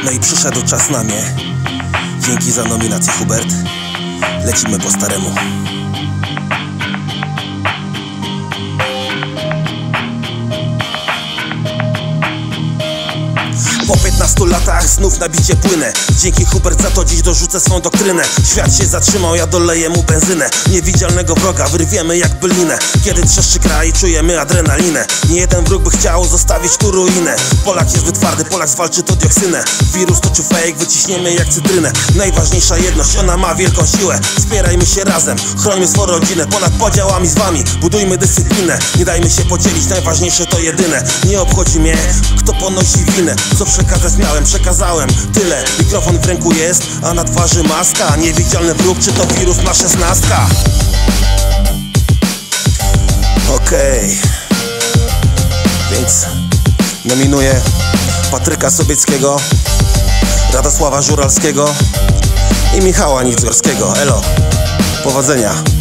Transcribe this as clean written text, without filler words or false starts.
No i przyszedł czas na mnie. Dzięki za nominację, Hubert. Lecimy po staremu. Po 15 latach znów na bicie płynę. Dzięki Hubert za to dziś dorzucę swą doktrynę. Świat się zatrzymał, ja doleję mu benzynę. Niewidzialnego wroga wyrwiemy jak bylinę. Kiedy trzeszczy kraj, czujemy adrenalinę. Nie jeden wróg by chciał zostawić tu ruinę. Polak jest zbyt twardy, Polak zwalczy to dioksynę. Wirus toczył fake, wyciśniemy jak cytrynę. Najważniejsza jedność, ona ma wielką siłę. Wspierajmy się razem, chrońmy swoją rodzinę. Ponad podziałami z wami, budujmy dyscyplinę. Nie dajmy się podzielić, najważniejsze to jedyne. Nie obchodzi mnie, kto ponosi winę. Co przekazać miałem, przekazałem tyle. Mikrofon w ręku jest, a na twarzy maska. Niewidzialny wróg, czy to wirus ma 16? Okej. Więc nominuję Patryka Sobieckiego, Radosława Żuralskiego i Michała Nidzgorskiego. Elo, powodzenia.